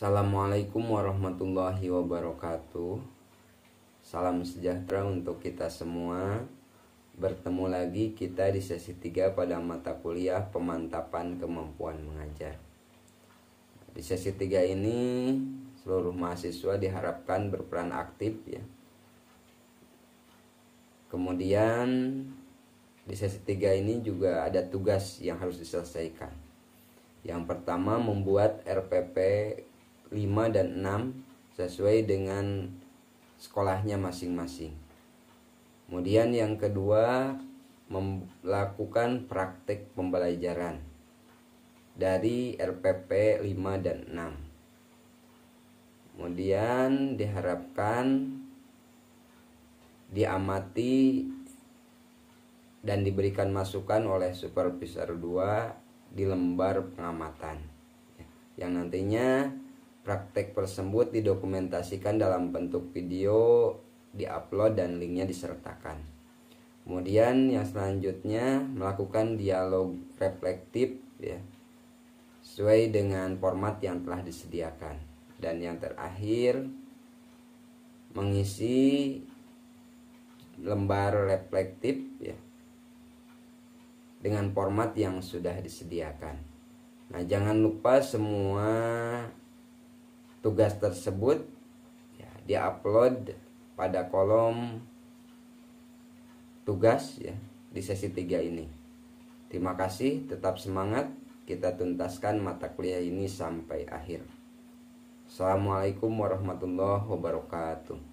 Assalamualaikum warahmatullahi wabarakatuh. Salam sejahtera untuk kita semua. Bertemu lagi kita di sesi 3 pada mata kuliah pemantapan kemampuan mengajar. Di sesi 3 ini seluruh mahasiswa diharapkan berperan aktif ya. Kemudian di sesi 3 ini juga ada tugas yang harus diselesaikan. Yang pertama, membuat RPP 5 dan 6 sesuai dengan sekolahnya masing-masing. Kemudian yang kedua, melakukan praktik pembelajaran dari RPP 5 dan 6. Kemudian diharapkan diamati dan diberikan masukan oleh supervisor 2 di lembar pengamatan, yang nantinya praktek tersebut didokumentasikan dalam bentuk video, diupload dan linknya disertakan. Kemudian yang selanjutnya melakukan dialog reflektif ya, sesuai dengan format yang telah disediakan. Dan yang terakhir, mengisi lembar reflektif ya, dengan format yang sudah disediakan. Nah, jangan lupa semua tugas tersebut ya, diupload pada kolom tugas ya di sesi 3 ini. Terima kasih, tetap semangat, kita tuntaskan mata kuliah ini sampai akhir. Assalamualaikum warahmatullahi wabarakatuh.